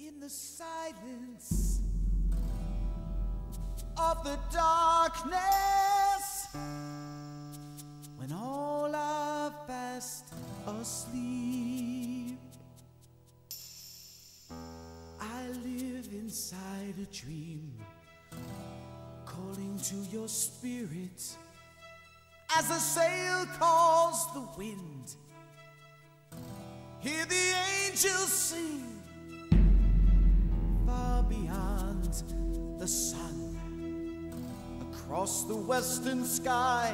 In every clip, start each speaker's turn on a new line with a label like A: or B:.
A: in the silence of the darkness, when all are fast asleep, I live inside a dream, calling to your spirit as a sail calls the wind. Hear the angels sing far beyond the sun, across the western sky.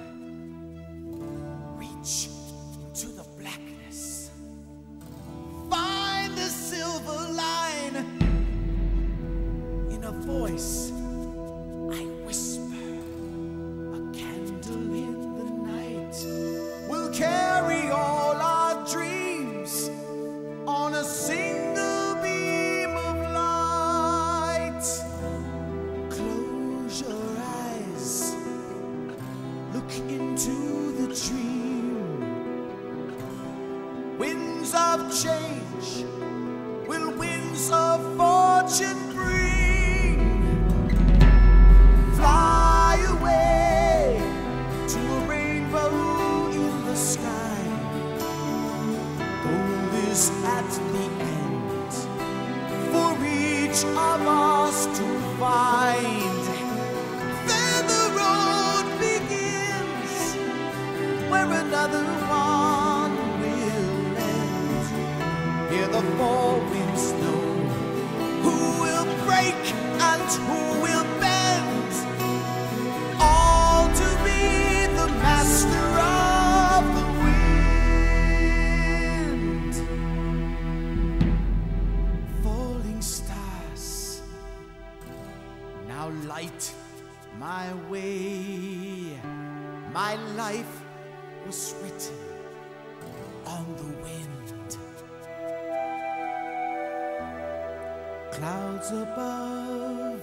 A: Reach into the blackness, find the silver line. In a voice I whisper, a candle in the night will carry all our dreams on a single beam of light. Close your eyes, look into the dream. Winds of change will winds of fortune bring. Fly away to a rainbow in the sky. Gold is at the end for each of us to find. Then the road begins where another one will end. Hear the four winds know who will break and who will bend, all to be the master of the wind. Falling stars, now light my way. My life was written on the wind. Clouds above,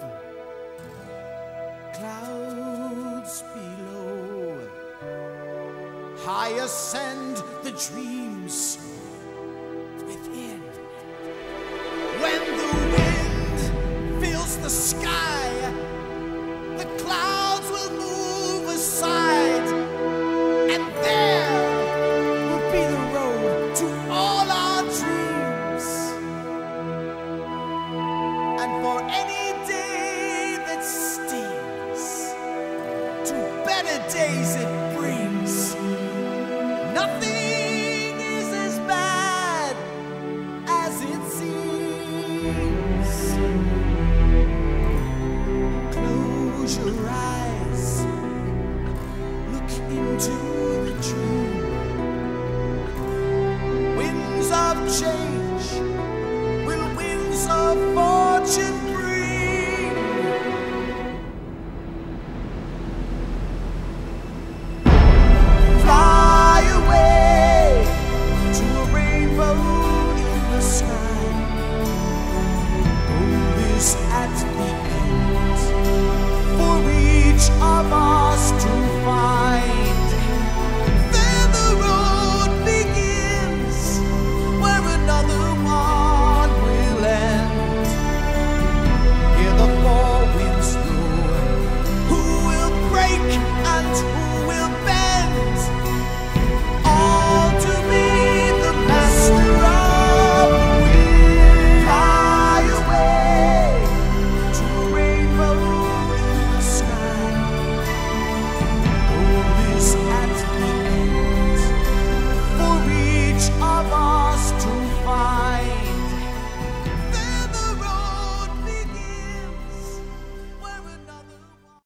A: clouds below, high ascend the dreams within. When the wind fills the sky, the clouds will move aside, and there will be the road to all our dreams. And for any day that stings, to better days it brings. Nothing is as bad as it seems. Close your eyes, look into the dream. Winds of change